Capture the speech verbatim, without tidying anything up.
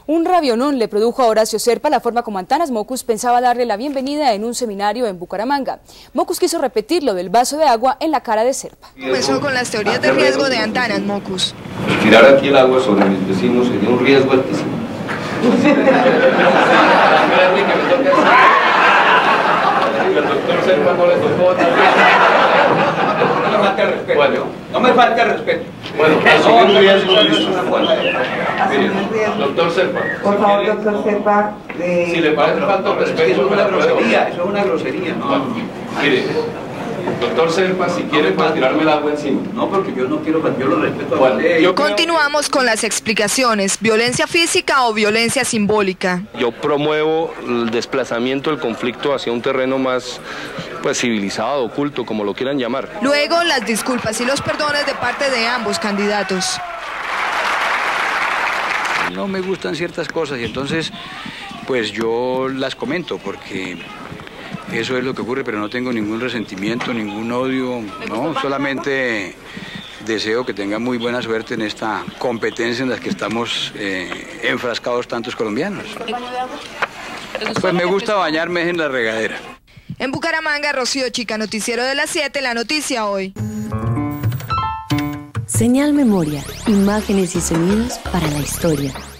Un rabionón le produjo a Horacio Serpa la forma como Antanas Mockus pensaba darle la bienvenida en un seminario en Bucaramanga. Mockus quiso repetir lo del vaso de agua en la cara de Serpa. Comenzó con las teorías de riesgo de Antanas Mockus. Tirar aquí el agua sobre mis vecinos sería un riesgo altísimo. El doctor Serpa no le tocó. No me falta el respeto. Bueno, no me falta el respeto. Bueno, asumir un riesgo no es una falta. Mire, doctor Serpa. Por favor, doctor Serpa. Eh, si le parece falta el respeto, eso es una grosería, eso es una grosería. No, no. Mire, doctor Serpa, si quiere para tirarme el agua encima. No, porque yo no quiero, yo lo respeto a bueno, usted. Yo Continuamos con las explicaciones. ¿Violencia física o violencia simbólica? Yo promuevo el desplazamiento del conflicto hacia un terreno más pues civilizado, oculto, como lo quieran llamar. Luego, las disculpas y los perdones de parte de ambos candidatos. No me gustan ciertas cosas y entonces pues yo las comento porque eso es lo que ocurre, pero no tengo ningún resentimiento, ningún odio, no, solamente deseo que tenga muy buena suerte en esta competencia en la que estamos eh, enfrascados tantos colombianos. Pues me gusta bañarme en la regadera. En Bucaramanga, Rocío Chica, Noticiero de las siete, La Noticia Hoy. Señal Memoria, imágenes y sonidos para la historia.